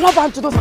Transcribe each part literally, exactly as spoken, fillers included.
ना बांध दो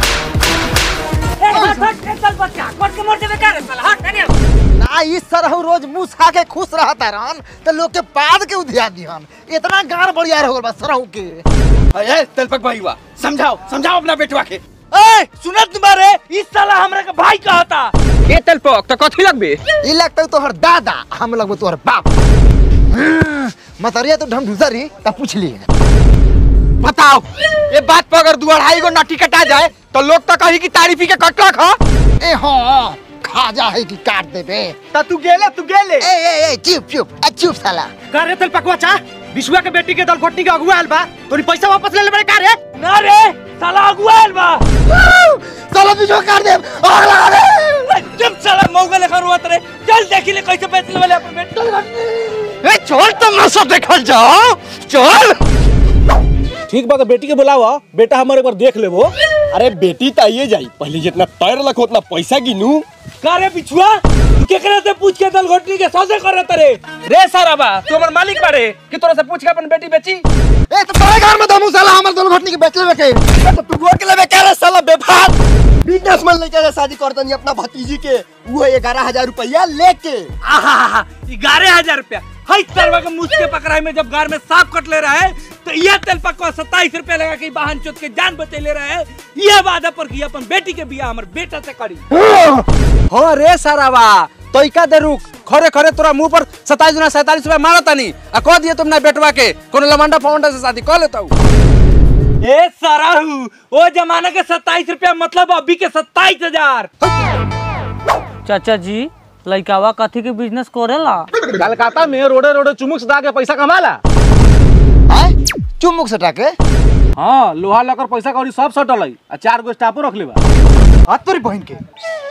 ए हट हट चल बच्चा कोट के मोड़ देबे का रे साला हट अरे ना इस तरह रोज मुंह खा के खुश रहता रहन तो लोग के पाद के उधिया दिहन इतना गार बढ़िया हो गल बस सरहु के। ए तेलपक भाईवा समझाओ समझाओ अपना बेटवा के। ए सुनत तुम्हारे इस साला हमरा के भाई कहता ए तेलपक तो कथि लगबे ई लगता तोहर दादा हम लगबो तोहर बाप। मतरिया तो ढमढूसरी त पूछ ली बताओ ये बात पर अगर दो अढ़ाई गो नटी कटा जाए तो लोग तो कही कि तारीफी के कटला खा। ए हां खाजा है कि काट देबे त तू गेले तू गेले ए ए ए चुप चुप ए चुप साला का रे तेलपकवा चा विश्वा के बेटी के दल घोटनी के अगुआ आइल बा तोरी पैसा वापस ले ले बड़े का रे ना रे साला अगुआ आइल बा साला बिजो काट दे आग लगा दे जब साला मौगा लेखा रोत रे चल देखी ले कैसे बेच लेले अपन बेटी ए छोड़ तमाशा देखल जाओ चल। ठीक बात है बेटी के बुलावा बेटा हमारे एक बार देख लेबो। अरे बेटी तो आइए जाई पहले जितना पैर लखो उतना पैसा गिनू। का रे बिछुआ केकरा से पूछ के दल घोटनी के सौदे करत रे रे सारा बा तू हमर मालिक बारे कि तोरा से पूछ के अपन बेटी बेची। ए तो तोरे घर में दमु साला हमर दोनों घटनी के बेच लेबे के तो तू रोक लेबे क्या रे साला बेफात बिजनेसमैन लेके रे शादी करतनी अपना भतीजी के वो ग्यारह हजार रुपया लेके आहा ग्यारह हजार रुपया हई तरवा के मुझ के पकड़ाई में जब गार में सांप कट ले रहा है तो यह तेलपकवा सत्ताईस रुपया लगा के वाहन चोट के जान बचे ले रहा है। यह वादा पर कि अपन बेटी के बियाह हमर बेटा से करी। हो रे सारावा तो इका दे रुक खरे खरे तोरा मुंह पर सत्ताईस गुना सैंतालीस रुपया मारता नहीं आ कह दिए तुमने बेटवा के कोनो लमंडा फवंडा से शादी कर लेता हूँ। ए साराहू वो जमाना के सत्ताईस रुपया मतलब अभी के सत्ताईस हजार। चाचा जी लइकावा कथी के बिजनेस करेला कलकत्ता में रोडे रोडे चुमुक सटा के पैसा कमाला। हैं चुमुक सटा के हाँ लोहा लकर पैसा कौड़ी सब सटल है आ चार गो स्टाफो रख लेबा हाथ तोरी बहन के।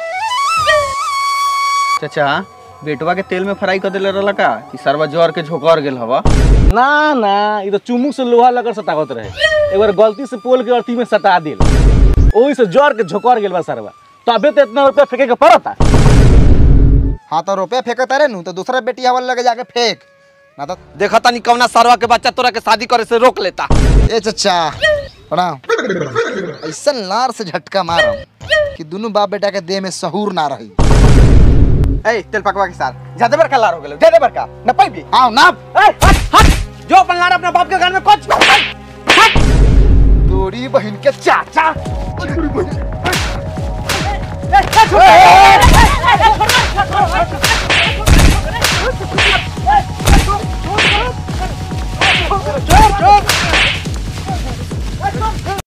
चाचा बेटवा के तेल में फ्राई कर देले रहला का कि सरवा जर के झोकर गेल हवा। ना ना ये तो चुमुक से लोहा लकर सटावत रहे एक बार गलती से पोल के अर्थी में सटा दिल ओही से जर के झोकर गेल बा सरवा तबे तो इतना रुपया फेंके के पड़ता। हाँ तो रुपया फेंकता रे नु तो दूसरा बेटी हवा लगे जाके फेंक ना तो देखा तानी कवना सरवा के बच्चा तोरा के शादी करे से रोक लेता। ए चचा प्रणाम ऐसा लार से झटका मारम कि दोनों बाप बेटा के देह में सहूर ना रही। ए तेलपकवा के साथ ज्यादा बड़का लार हो गेल ज्यादा बड़का न पाइबी आओ ना ए हट हट जो अपन लाड़ अपने बाप के घर में कुछ हट तोरी बहन के चाचा ए